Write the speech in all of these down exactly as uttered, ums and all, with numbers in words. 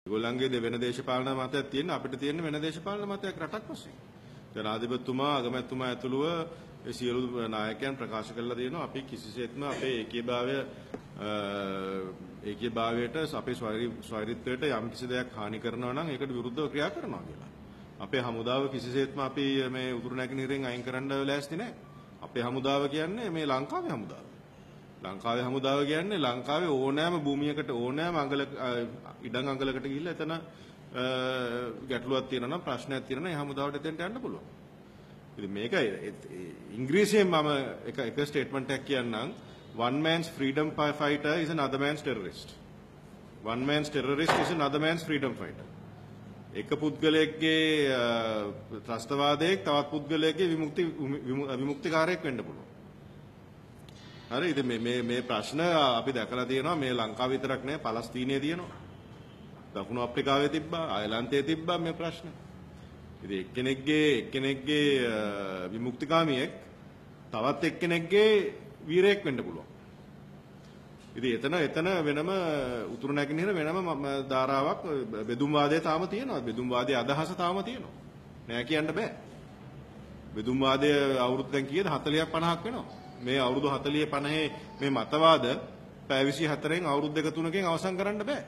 ඒගොල්ලන්ගේ දෙවෙන දේශපාලන මතයක් තියෙන අපිට තියෙන වෙන දේශපාලන මතයක් රටක් වශයෙන්. ජනාධිපතිතුමා අගමැතිතුමා ඇතුළුව ඒ සියලු නායකයන් ප්‍රකාශ කළා දෙනවා අපි කිසිසේත්ම අපේ ඒකීභාවය ඒකීභාවයට අපේ ස්වෛරීත්වයට යම් කිසි දෙයක් හානි කරනවා නම් ඒකට විරුද්ධව ක්‍රියා කරනවා කියලා. අපේ හමුදාව කිසිසේත්ම අපි මේ උතුරු නැගෙනහිරෙන් අයින් කරන්න ලෑස්ති නැහැ. අපේ හමුදාව කියන්නේ මේ ලංකාවේ හමුදාව. ලංකාවේ හමුදාව කියන්නේ ලංකාවේ ඕනෑම භූමියකට ඕනෑම අඟල ඉඩම් අඟලකට ගිහිල්ලා එතන ගැටලුවක් තියෙනවා නම් ප්‍රශ්නයක් තියෙනවා නම් ඒ හමුදාවට එතෙන්ට යන්න පුළුවන්. ඉතින් මේක ඉංග්‍රීසියෙන් මම එක එක ස්ටේට්මන්ට් එකක් කියන්නම් one man's freedom fighter is another man's terrorist. One man's terrorist is another man's freedom fighter. එක පුද්ගලයෙක්ගේ ත්‍රස්තවාදයක් තවත් පුද්ගලයෙක්ගේ විමුක්ති විමුක්තිකාරයෙක් වෙන්න පුළුවන්. හරි ඉතින් මේ මේ මේ ප්‍රශ්න අපි දැකලා තියෙනවා මේ ලංකාව විතරක් නෙවෙයි පලස්තීනයේ තියෙනවා. දකුණු අප්‍රිකාවේ තිබ්බා, අයර්ලන්තයේ තිබ්බා මේ ප්‍රශ්න. ඉතින් එක්කෙනෙක්ගේ එක්කෙනෙක්ගේ විමුක්තිකාමියෙක් තවත් එක්කෙනෙක්ගේ වීරයෙක් වෙන්න පුළුවන්. ඉතින් එතන එතන වෙනම උතුරු නැගෙනහිර වෙනම ධාරාවක් බෙදුම් වාදයේ තාම තියෙනවා. බෙදුම් වාදයේ අදහස තාම තියෙනවා. නෑ කියන්න බෑ. බෙදුම් වාදයේ අවුරුදු දැන් කීයද හතළියක් පනහක් වෙනවා. මේ අවුරුදු හතළිය පනහේ මේ මතවාද පැය විසිහතරෙන් අවුරුදු දෙක තුනකින් අවසන් කරන්න බෑ.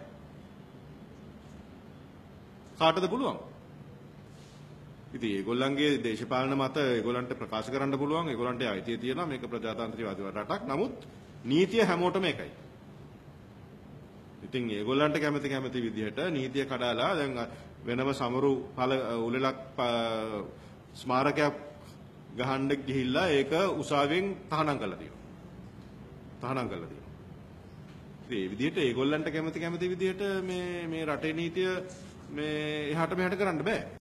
කාටද පුළුවන්? ඉතින් ඒගොල්ලන්ගේ දේශපාලන මත ඒගොල්ලන්ට ප්‍රකාශ කරන්න පුළුවන්. ඒගොල්ලන්ට අයිතිය තියෙනවා මේක ප්‍රජාතන්ත්‍රවාදී රටක්. නමුත් නීතිය හැමෝටම එකයි. ඉතින් ඒගොල්ලන්ට කැමති කැමති විදිහට නීතිය කඩාලා දැන් වෙනම සමරු පළ උලෙලක් ස්මාරකයක් ගහන්න ගිහිල්ලා ඒක උසාවියෙන් තහනම් කරලා තියෙනවා. තහනම් කරලා තියෙනවා. ඉතින් මේ විදිහට ඒගොල්ලන්ට කැමති කැමති විදිහට මේ මේ රටේ නීතිය මේ එහාට මෙහාට කරන්න බෑ.